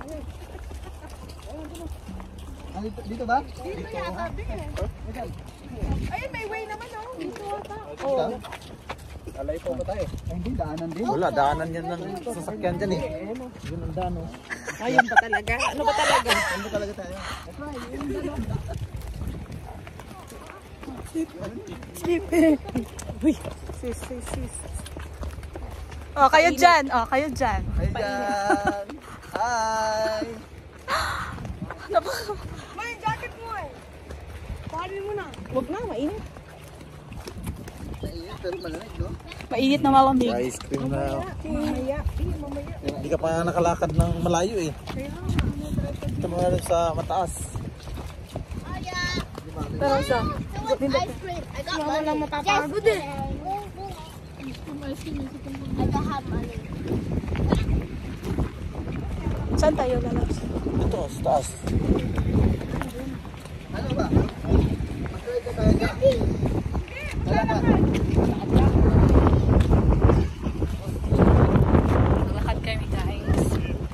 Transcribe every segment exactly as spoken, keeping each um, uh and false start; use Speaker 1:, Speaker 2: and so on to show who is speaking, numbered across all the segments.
Speaker 1: Ah, dito, dito ba?
Speaker 2: Dito yata din eh. Ayun, may way naman oh. Dito ata.
Speaker 1: Oo.
Speaker 3: Alay po ba tayo?
Speaker 1: Ay, hindi, daanan din.
Speaker 3: Wala, daanan yan ng sasakyan dyan eh.
Speaker 1: Yun ang daan, oh.
Speaker 2: Ayun ba talaga? Ano ba talaga?
Speaker 1: Ano talaga tayo?
Speaker 2: Sleep. Uy. Sis, sis, sis.
Speaker 4: Oh, kayo dyan. Oh, kayo dyan.
Speaker 1: Ay, dyan. Hi.
Speaker 2: May jacket mo eh. Parin mo na. Huwag na, mainit.
Speaker 1: Mainit, pero malamig, no?
Speaker 4: Mainit na malamig.
Speaker 3: Ice cream na.
Speaker 2: Mamaya. Eh, mamaya.
Speaker 3: Hindi ka pa nakalakad ng malayo eh. Ito mga rin sa mataas.
Speaker 4: Pero sa,
Speaker 5: Ice cream. I got
Speaker 2: Wala lang
Speaker 5: money.
Speaker 2: mapapagod eh.
Speaker 5: I don't have money.
Speaker 4: saan tayo lalabas?
Speaker 3: Ito, sa taas.
Speaker 1: Ano ba? Mag-ride na tayo dyan. Wala ka.
Speaker 4: Maglakad kami, guys.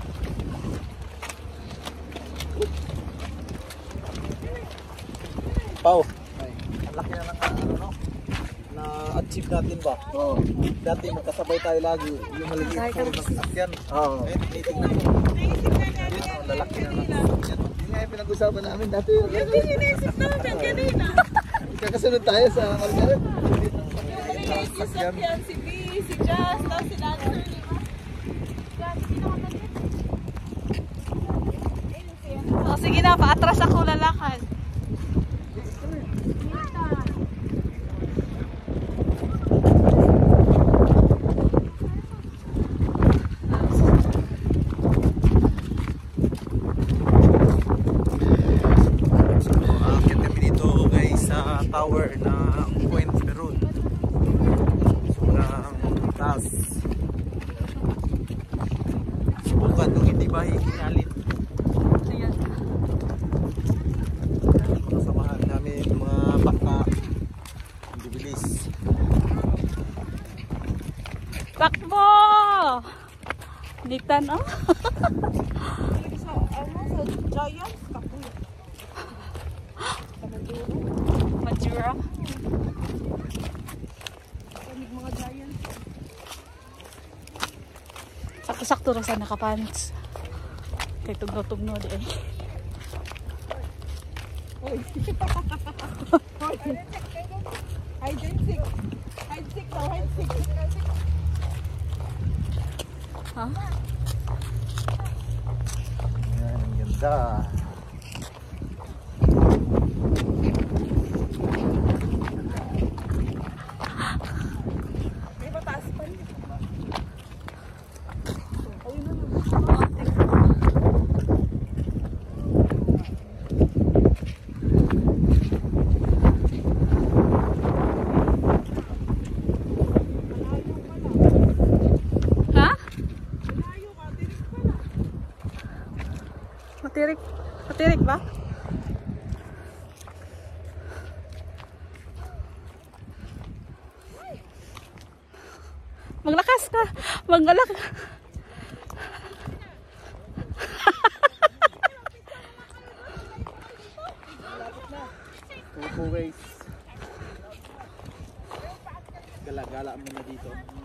Speaker 3: Pao, ang laki na ng ano, no? Na-achieve natin ba?
Speaker 1: Oo.
Speaker 3: Dati magkasabay tayo lagi. Yung maliit po ng sasakyan.
Speaker 1: Oo.
Speaker 3: Eh, tinitignan ko. Yun, ang lalaki na ng sasakyan.
Speaker 1: Yun nga yung pinag-usapan namin dati.
Speaker 2: Yung iniisip namin kanina.
Speaker 1: Kakasunod tayo sa Margaret.
Speaker 2: Yung sasakyan, si B, si Jazz, tapos si Lancer, di ba? Jazz, sino ka na din?
Speaker 4: Oh, sige na, paatras ako lalakad.
Speaker 3: Akit kami dito guys sa tower ng Point Peron. Sobrang taas. Subukan kung hindi ba hihingalin.
Speaker 4: Ayan.
Speaker 3: Kasamahan namin mga baka. Hindi bilis.
Speaker 4: Takbo! Nitan, oh.
Speaker 2: Sa, ano, sa Giants, kapuya. Sa Maduro.
Speaker 4: Madura.
Speaker 2: Kamig mga Giants.
Speaker 4: Sakto-sakto rin sa nakapants. Kay tugno-tugno di eh.
Speaker 2: Uy. Hide and seek. Hide seek daw, hide seek.
Speaker 4: Ha?
Speaker 3: Ayan, ang ganda.
Speaker 2: May mataas pa rin.
Speaker 4: Ha?
Speaker 2: Malayo ka, tirik pala.
Speaker 4: Matirik. Matirik ba? Maglakas ka. Maglalak.
Speaker 3: Tupo guys. Gala-gala muna dito.